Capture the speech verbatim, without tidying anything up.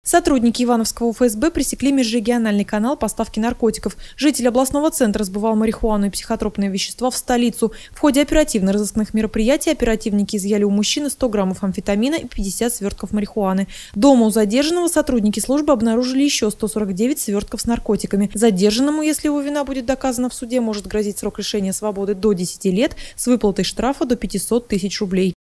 Сотрудники Ивановского О Ф С Б пресекли межрегиональный канал поставки наркотиков. Житель областного центра сбывал марихуану и психотропные вещества в столицу. В ходе оперативно-розыскных мероприятий оперативники изъяли у мужчины сто граммов амфетамина и пятьдесят свертков марихуаны. Дома у задержанного сотрудники службы обнаружили еще сто сорок девять свертков с наркотиками. Задержанному, если его вина будет доказана в суде, может грозить срок лишения свободы до десяти лет с выплатой штрафа до пятисот тысяч рублей.